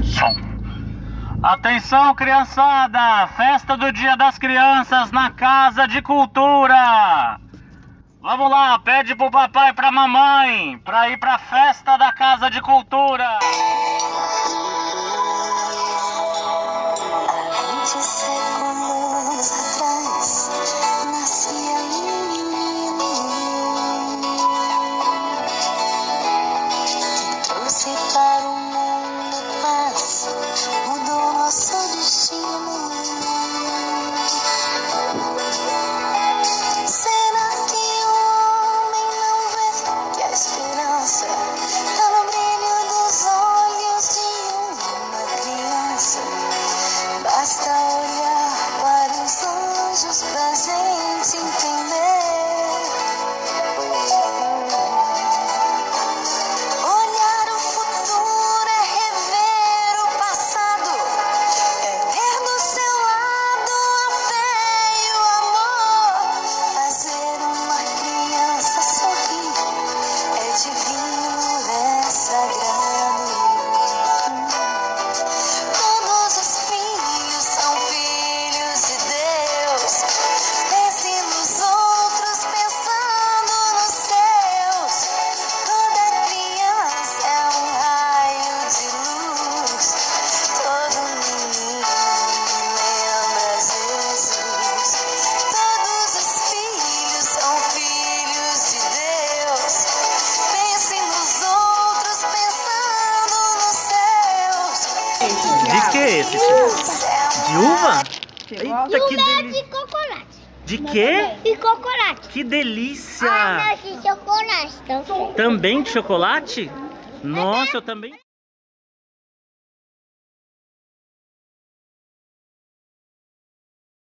Atenção, criançada! Festa do Dia das Crianças na Casa de Cultura! Vamos lá, pede pro papai e pra mamãe pra ir pra festa da Casa de Cultura! Basta olhar para os anjos pra gente entender. Olhar o futuro é rever o passado, é ter do seu lado a fé e o amor. Fazer uma criança sorrir é divino, é sagrado. De que esse? De uva? Eita, que delícia! De chocolate. De quê? De chocolate. Que delícia! Ah, não, de chocolate também. Também de chocolate? Nossa, eu também.